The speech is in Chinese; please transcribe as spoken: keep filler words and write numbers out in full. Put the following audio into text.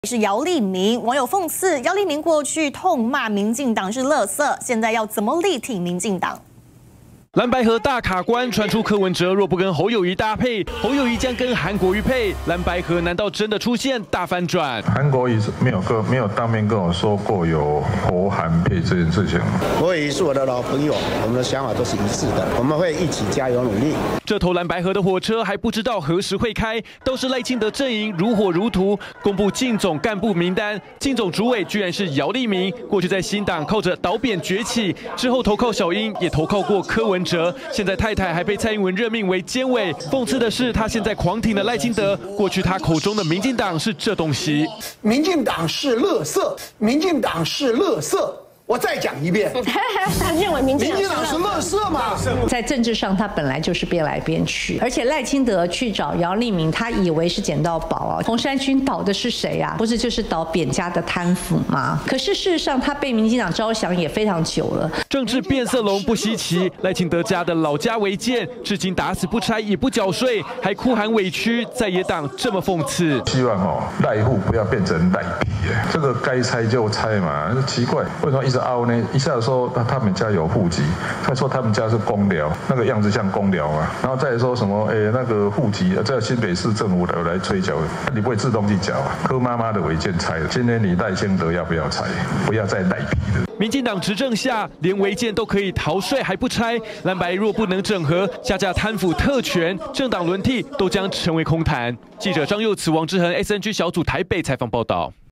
是姚立明，网友讽刺姚立明过去痛骂民进党是垃圾，现在要怎么力挺民进党？ 蓝白合大卡关，传出柯文哲若不跟侯友宜搭配，侯友宜将跟韩国瑜配。蓝白合难道真的出现大反转？ 韩国瑜没有跟没有当面跟我说过有侯韩配这件事情。 侯友宜是我的老朋友，我们的想法都是一致的，我们会一起加油努力。 这头蓝白合的火车还不知道何时会开，倒是赖清德阵营如火如荼，公布进总干部名单，进总主委居然是姚立明。过去在新党靠着倒扁崛起，之后投靠小英，也投靠过柯文哲。 现在太太还被蔡英文任命为监委，讽刺的是他现在狂挺的赖清德，过去他口中的民进党是这东西， 民进党是垃圾，民进党是垃圾。 我再讲一遍， 他认为民进党是垃圾嘛？ 在政治上，他本来就是变来变去，而且赖清德去找姚立明，他以为是捡到宝啊。洪山军倒的是谁啊？不是就是倒扁家的贪腐吗？可是事实上，他被民进党招降也非常久了。 政治变色龙不稀奇，赖清德家的老家违建，至今打死不拆，也不缴税，还哭喊委屈，在野党这么讽刺。 希望哦，赖户不要变成赖皮，这个该拆就拆嘛，奇怪，为什么一直？ 凹呢？一下说他他们家有户籍，他说他们家是公寮，那个样子像公寮嘛。然后再说什么？哎，那个户籍在新北市政府来来催缴，你不会自动去缴啊？柯妈妈的违建拆了，今天你赖清德要不要拆？不要再赖皮了。 民进党执政下，连违建都可以逃税还不拆，蓝白若不能整合，下架贪腐特权，政党轮替都将成为空谈。记者张佑慈、王志恒 S N G 小组台北采访报道。